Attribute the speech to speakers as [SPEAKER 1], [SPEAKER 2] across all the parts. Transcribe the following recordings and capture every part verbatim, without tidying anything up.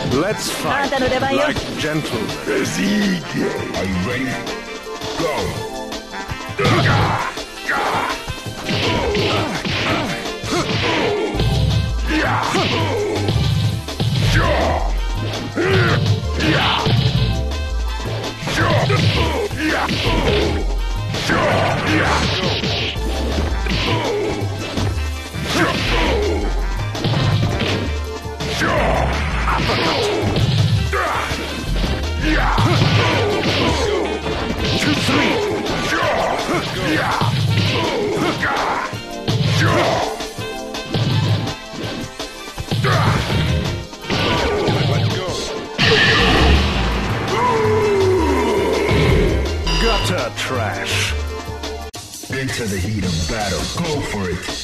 [SPEAKER 1] Let's fight like gentlemen.
[SPEAKER 2] Are you ready? Go!
[SPEAKER 1] Two, three.
[SPEAKER 2] Let's go!
[SPEAKER 1] Gutter trash.
[SPEAKER 2] Into the heat of battle. Go for it.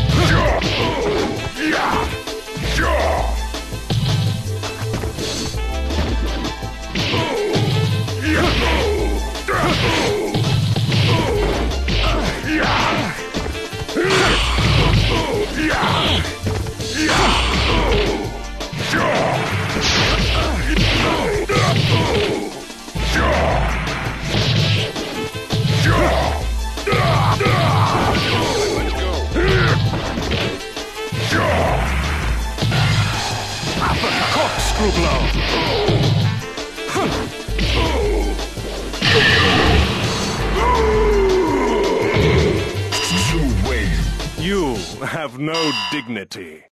[SPEAKER 1] Corkscrew blow.
[SPEAKER 2] You win.
[SPEAKER 1] You have no dignity.